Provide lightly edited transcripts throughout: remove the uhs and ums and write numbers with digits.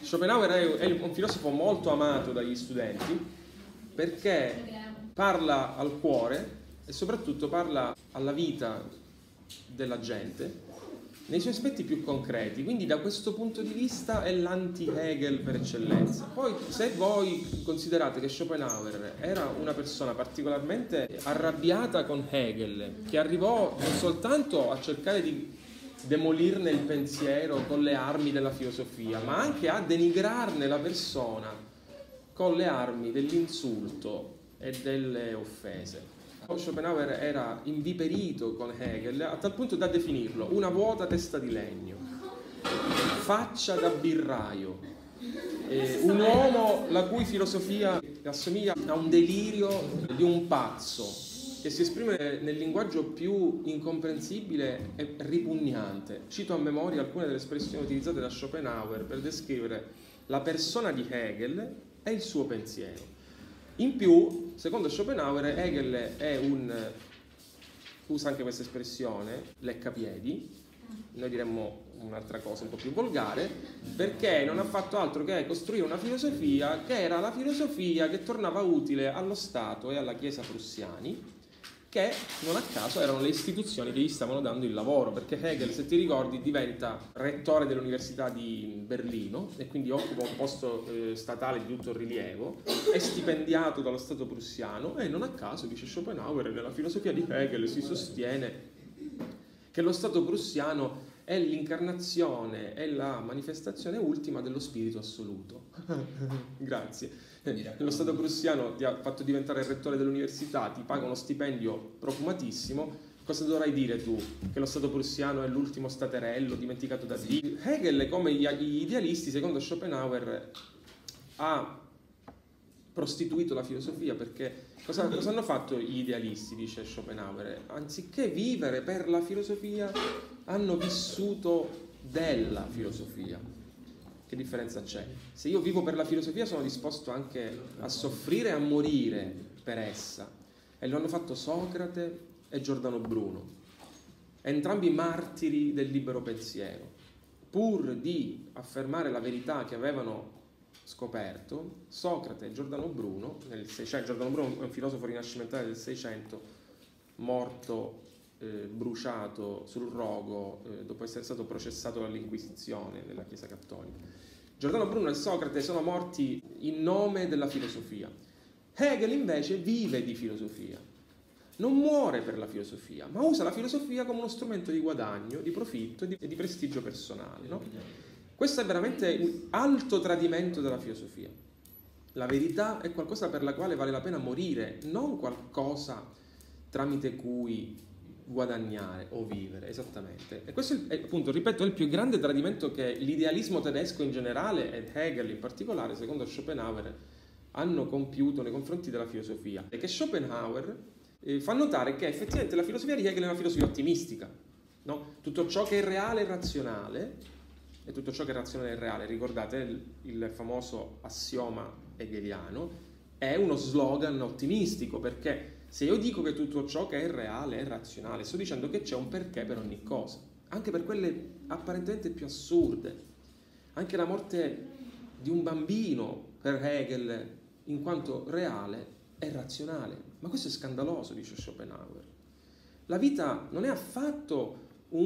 Schopenhauer è un filosofo molto amato dagli studenti perché parla al cuore e soprattutto parla alla vita della gente nei suoi aspetti più concreti, quindi da questo punto di vista è l'anti-Hegel per eccellenza. Poi se voi considerate che Schopenhauer era una persona particolarmente arrabbiata con Hegel, che arrivò non soltanto a cercare di demolirne il pensiero con le armi della filosofia, ma anche a denigrarne la persona con le armi dell'insulto e delle offese. Schopenhauer era inviperito con Hegel a tal punto da definirlo una vuota testa di legno, faccia da birraio, un uomo la cui filosofia assomiglia a un delirio di un pazzo che si esprime nel linguaggio più incomprensibile e ripugnante. Cito a memoria alcune delle espressioni utilizzate da Schopenhauer per descrivere la persona di Hegel e il suo pensiero. In più, secondo Schopenhauer, Hegel è usa anche questa espressione, leccapiedi, noi diremmo un'altra cosa un po' più volgare, perché non ha fatto altro che costruire una filosofia che era la filosofia che tornava utile allo Stato e alla Chiesa prussiani, che non a caso erano le istituzioni che gli stavano dando il lavoro, perché Hegel, se ti ricordi, diventa rettore dell'Università di Berlino e quindi occupa un posto statale di tutto rilievo, è stipendiato dallo Stato prussiano e non a caso, dice Schopenhauer, nella filosofia di Hegel si sostiene che lo Stato prussiano è l'incarnazione, è la manifestazione ultima dello spirito assoluto. Grazie. Lo Stato prussiano ti ha fatto diventare il rettore dell'università, ti paga uno stipendio profumatissimo. Cosa dovrai dire tu? Che lo Stato prussiano è l'ultimo staterello dimenticato da Dio? Hegel, come gli idealisti, secondo Schopenhauer, ha prostituito la filosofia, perché cosa hanno fatto gli idealisti, dice Schopenhauer? Anziché vivere per la filosofia, hanno vissuto della filosofia. Che differenza c'è? Se io vivo per la filosofia sono disposto anche a soffrire e a morire per essa. E lo hanno fatto Socrate e Giordano Bruno, entrambi martiri del libero pensiero. Pur di affermare la verità che avevano scoperto, Socrate e Giordano Bruno, nel 600, Giordano Bruno è un filosofo rinascimentale del 600, morto bruciato sul rogo dopo essere stato processato dall'Inquisizione della Chiesa Cattolica. Giordano Bruno e Socrate sono morti in nome della filosofia. Hegel invece vive di filosofia, non muore per la filosofia, ma usa la filosofia come uno strumento di guadagno, di profitto e di prestigio personale, no? Questo è veramente un alto tradimento della filosofia. La verità è qualcosa per la quale vale la pena morire, non qualcosa tramite cui guadagnare o vivere, esattamente. E questo è, appunto, ripeto, è il più grande tradimento che l'idealismo tedesco in generale ed Hegel in particolare, secondo Schopenhauer, hanno compiuto nei confronti della filosofia. E che Schopenhauer fa notare che effettivamente la filosofia di Hegel è una filosofia ottimistica, no? Tutto ciò che è reale è razionale, e tutto ciò che è razionale è reale. Ricordate il famoso assioma hegeliano, è uno slogan ottimistico, perché se io dico che tutto ciò che è reale è razionale, sto dicendo che c'è un perché per ogni cosa, anche per quelle apparentemente più assurde. Anche la morte di un bambino per Hegel, in quanto reale, è razionale. Ma questo è scandaloso, dice Schopenhauer. La vita non è affatto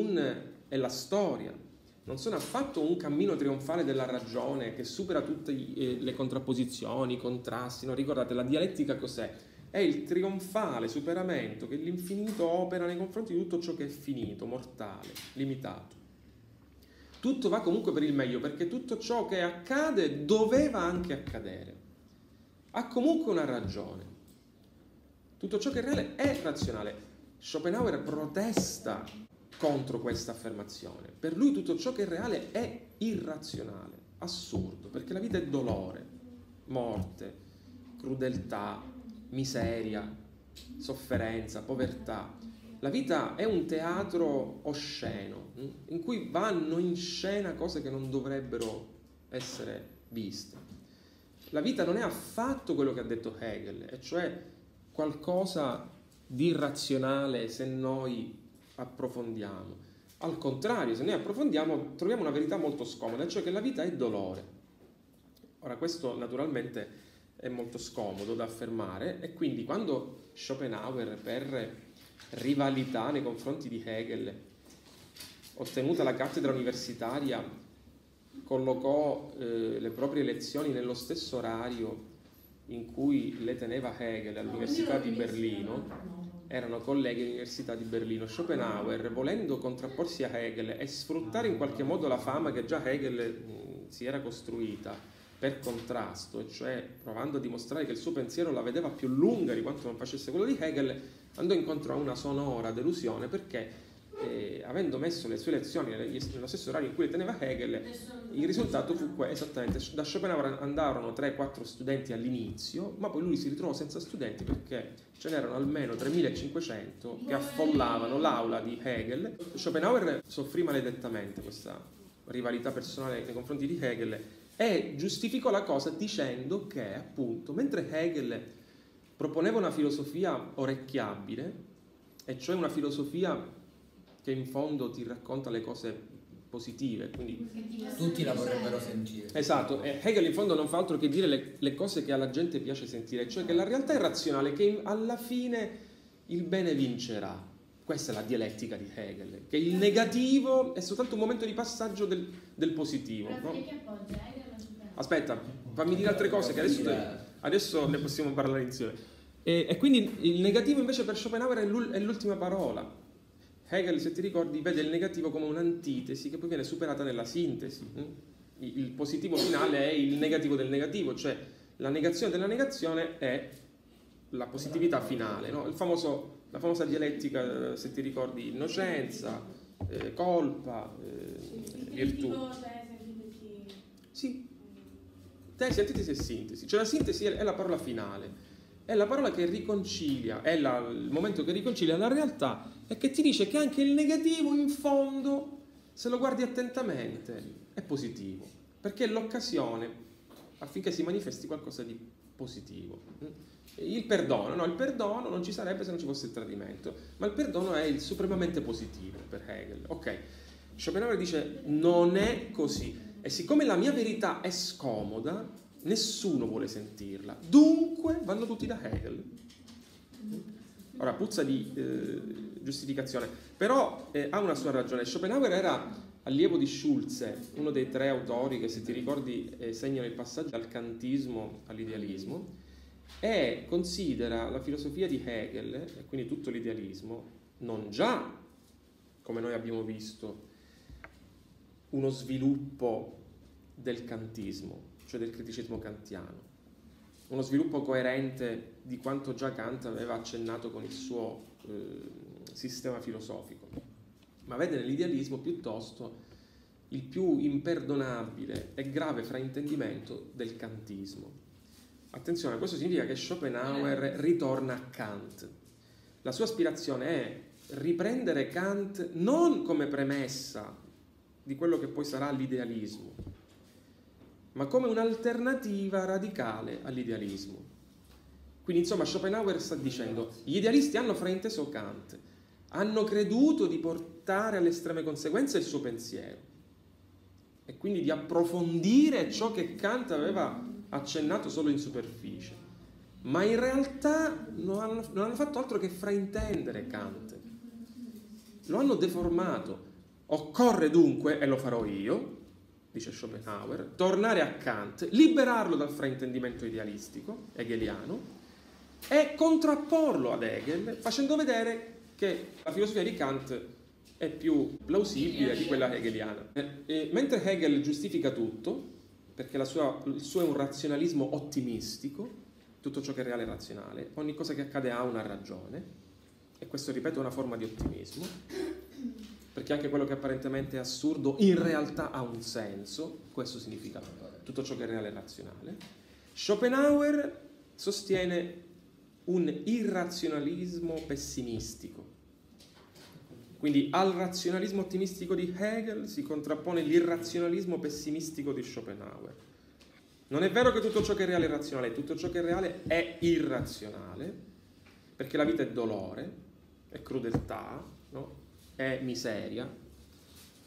è la storia, non sono affatto un cammino trionfale della ragione che supera tutte le contrapposizioni, i contrasti. No? Ricordate, la dialettica cos'è? È il trionfale superamento che l'infinito opera nei confronti di tutto ciò che è finito, mortale, limitato. Tutto va comunque per il meglio, perché tutto ciò che accade doveva anche accadere. Ha comunque una ragione. Tutto ciò che è reale è razionale. Schopenhauer protesta contro questa affermazione. Per lui tutto ciò che è reale è irrazionale, assurdo, perché la vita è dolore, morte, crudeltà, miseria, sofferenza, povertà. La vita è un teatro osceno in cui vanno in scena cose che non dovrebbero essere viste. La vita non è affatto quello che ha detto Hegel, e cioè qualcosa di irrazionale se noi approfondiamo. Al contrario, se noi approfondiamo troviamo una verità molto scomoda, cioè che la vita è dolore. Ora, questo naturalmente è molto scomodo da affermare, e quindi quando Schopenhauer, per rivalità nei confronti di Hegel, ottenuta la cattedra universitaria, collocò le proprie lezioni nello stesso orario in cui le teneva Hegel all'Università di Berlino, erano colleghi all'Università di Berlino. Schopenhauer, volendo contrapporsi a Hegel e sfruttare in qualche modo la fama che già Hegel si era costruita per contrasto, e cioè provando a dimostrare che il suo pensiero la vedeva più lunga di quanto non facesse quello di Hegel, andò incontro a una sonora delusione, perché avendo messo le sue lezioni nello stesso orario in cui le teneva Hegel, il risultato fu esattamente, da Schopenhauer andarono 3-4 studenti all'inizio, ma poi lui si ritrovò senza studenti perché ce n'erano almeno 3500 che affollavano l'aula di Hegel. Schopenhauer soffrì maledettamente questa rivalità personale nei confronti di Hegel e giustificò la cosa dicendo che, appunto, mentre Hegel proponeva una filosofia orecchiabile, e cioè una filosofia che in fondo ti racconta le cose positive, quindi tutti la vorrebbero sentire. Esatto, e Hegel in fondo non fa altro che dire le cose che alla gente piace sentire, cioè che la realtà è razionale, che alla fine il bene vincerà. Questa è la dialettica di Hegel, che il negativo è soltanto un momento di passaggio del positivo, no? Aspetta, fammi dire altre cose che adesso ne possiamo parlare insieme. E quindi il negativo invece per Schopenhauer è l'ultima parola. Hegel, se ti ricordi, vede il negativo come un'antitesi che poi viene superata nella sintesi. Il positivo finale è il negativo del negativo, cioè la negazione della negazione è la positività finale, no? La famosa dialettica, se ti ricordi, innocenza, colpa, virtù. Sì, tesi, antitesi e sintesi. Cioè la sintesi è la parola finale. È la parola che riconcilia, è il momento che riconcilia la realtà e che ti dice che anche il negativo in fondo, se lo guardi attentamente, è positivo, perché è l'occasione affinché si manifesti qualcosa di positivo. Il perdono non ci sarebbe se non ci fosse il tradimento, ma il perdono è il supremamente positivo per Hegel. Ok, Schopenhauer dice non è così, e siccome la mia verità è scomoda, nessuno vuole sentirla, dunque vanno tutti da Hegel. Ora, puzza di giustificazione, però ha una sua ragione. Schopenhauer era allievo di Schulze, uno dei 3 autori che, se ti ricordi, segnano il passaggio dal kantismo all'idealismo, e considera la filosofia di Hegel, e quindi tutto l'idealismo, non già, come noi abbiamo visto, uno sviluppo del kantismo, cioè del criticismo kantiano, uno sviluppo coerente di quanto già Kant aveva accennato con il suo sistema filosofico, ma vede nell'idealismo piuttosto il più imperdonabile e grave fraintendimento del kantismo. Attenzione, questo significa che Schopenhauer ritorna a Kant. La sua aspirazione è riprendere Kant non come premessa di quello che poi sarà l'idealismo, ma come un'alternativa radicale all'idealismo. Quindi, insomma, Schopenhauer sta dicendo: gli idealisti hanno frainteso Kant, hanno creduto di portare alle estreme conseguenze il suo pensiero e quindi di approfondire ciò che Kant aveva accennato solo in superficie, ma in realtà non hanno fatto altro che fraintendere Kant, lo hanno deformato. Occorre dunque, e lo farò io, dice Schopenhauer, tornare a Kant, liberarlo dal fraintendimento idealistico hegeliano e contrapporlo ad Hegel, facendo vedere che la filosofia di Kant è più plausibile di quella hegeliana. Mentre Hegel giustifica tutto, perché il suo è un razionalismo ottimistico, tutto ciò che è reale è razionale, ogni cosa che accade ha una ragione, e questo, ripeto, è una forma di ottimismo, perché anche quello che apparentemente è assurdo in realtà ha un senso, questo significa tutto ciò che è reale è razionale. Schopenhauer sostiene un irrazionalismo pessimistico, quindi al razionalismo ottimistico di Hegel si contrappone l'irrazionalismo pessimistico di Schopenhauer. Non è vero che tutto ciò che è reale è razionale, tutto ciò che è reale è irrazionale, perché la vita è dolore, è crudeltà, no? È miseria,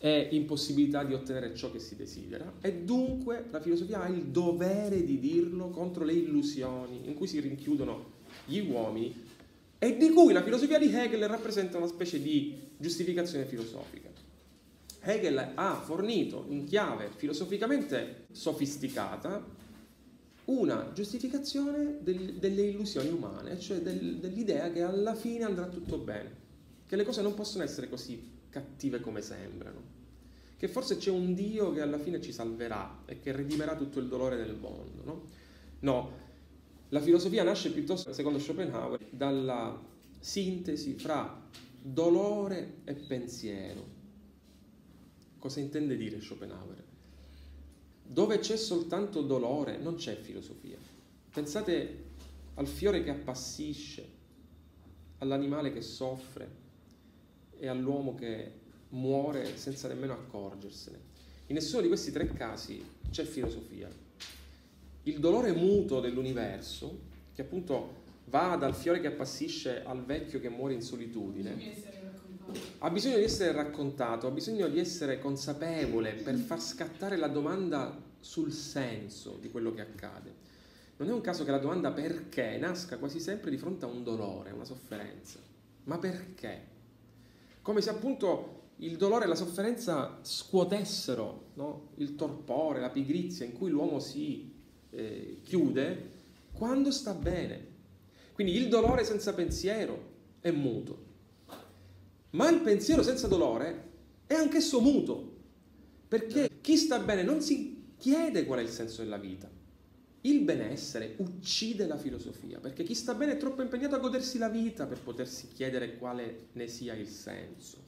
e impossibilità di ottenere ciò che si desidera, e dunque la filosofia ha il dovere di dirlo contro le illusioni in cui si rinchiudono gli uomini e di cui la filosofia di Hegel rappresenta una specie di giustificazione filosofica. Hegel ha fornito in chiave filosoficamente sofisticata una giustificazione delle illusioni umane, cioè dell'idea che alla fine andrà tutto bene, che le cose non possono essere così cattive come sembrano, che forse c'è un Dio che alla fine ci salverà e che redimerà tutto il dolore del mondo, no? No, la filosofia nasce piuttosto, secondo Schopenhauer, dalla sintesi fra dolore e pensiero. Cosa intende dire Schopenhauer? Dove c'è soltanto dolore non c'è filosofia. Pensate al fiore che appassisce, all'animale che soffre e all'uomo che muore senza nemmeno accorgersene. In nessuno di questi tre casi c'è filosofia. Il dolore muto dell'universo, che appunto va dal fiore che appassisce al vecchio che muore in solitudine, ha bisogno di essere raccontato, ha bisogno di essere consapevole per far scattare la domanda sul senso di quello che accade. Non è un caso che la domanda perché nasca quasi sempre di fronte a un dolore, a una sofferenza. Ma perché? Come se appunto il dolore e la sofferenza scuotessero, no? Il torpore, la pigrizia in cui l'uomo si chiude quando sta bene. Quindi il dolore senza pensiero è muto. Ma il pensiero senza dolore è anch'esso muto, perché chi sta bene non si chiede qual è il senso della vita. Il benessere uccide la filosofia, perché chi sta bene è troppo impegnato a godersi la vita per potersi chiedere quale ne sia il senso.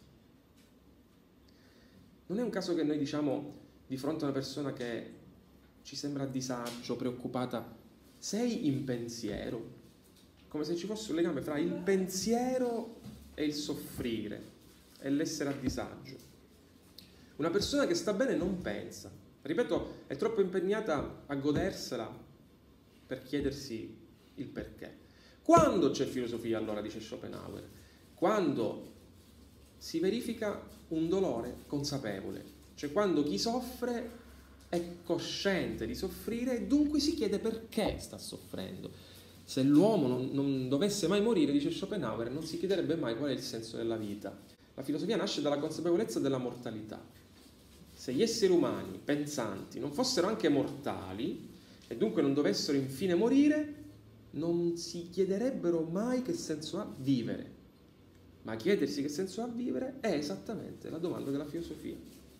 Non è un caso che noi diciamo di fronte a una persona che ci sembra a disagio, preoccupata, sei in pensiero, come se ci fosse un legame fra il pensiero e il soffrire e l'essere a disagio. Una persona che sta bene non pensa, ripeto, è troppo impegnata a godersela per chiedersi il perché. Quando c'è filosofia, allora, dice Schopenhauer? Quando si verifica un dolore consapevole, cioè quando chi soffre è cosciente di soffrire e dunque si chiede perché sta soffrendo. Se l'uomo non dovesse mai morire, dice Schopenhauer, non si chiederebbe mai qual è il senso della vita. La filosofia nasce dalla consapevolezza della mortalità. Se gli esseri umani, pensanti, non fossero anche mortali e dunque non dovessero infine morire, non si chiederebbero mai che senso ha vivere. Ma chiedersi che senso ha vivere è esattamente la domanda della filosofia.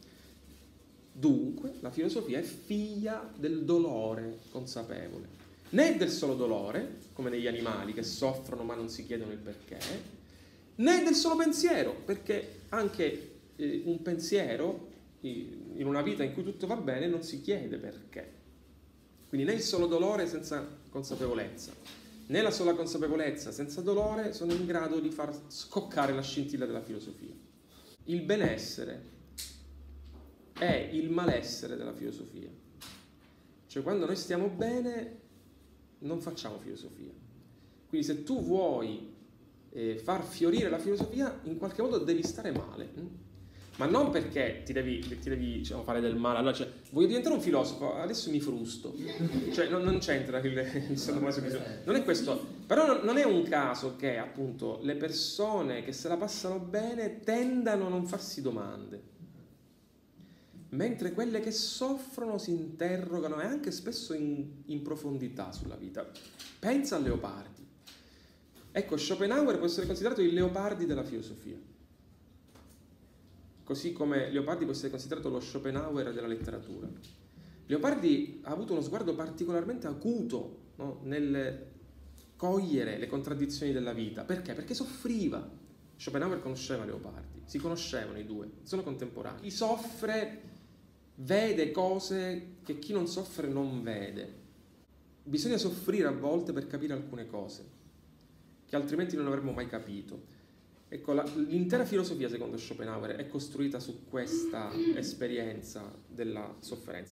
Dunque, la filosofia è figlia del dolore consapevole. Né del solo dolore, come negli animali che soffrono ma non si chiedono il perché, né del solo pensiero, perché anche un pensiero in una vita in cui tutto va bene non si chiede perché. Quindi né il solo dolore senza consapevolezza, né la sola consapevolezza senza dolore sono in grado di far scoccare la scintilla della filosofia. Il benessere è il malessere della filosofia. Cioè quando noi stiamo bene non facciamo filosofia. Quindi se tu vuoi far fiorire la filosofia, in qualche modo devi stare male. Ma non perché ti devi diciamo, fare del male. Allora, cioè, voglio diventare un filosofo, adesso mi frusto. Cioè non c'entra non è questo. Però non è un caso che appunto le persone che se la passano bene tendano a non farsi domande. Mentre quelle che soffrono si interrogano e anche spesso in profondità sulla vita. Pensa a Leopardi. Ecco, Schopenhauer può essere considerato il Leopardi della filosofia. Così come Leopardi può essere considerato lo Schopenhauer della letteratura. Leopardi ha avuto uno sguardo particolarmente acuto, no? Nel cogliere le contraddizioni della vita. Perché? Perché soffriva. Schopenhauer conosceva Leopardi, si conoscevano i due, sono contemporanei. Chi soffre vede cose che chi non soffre non vede. Bisogna soffrire a volte per capire alcune cose che altrimenti non avremmo mai capito. Ecco, l'intera filosofia, secondo Schopenhauer, è costruita su questa esperienza della sofferenza.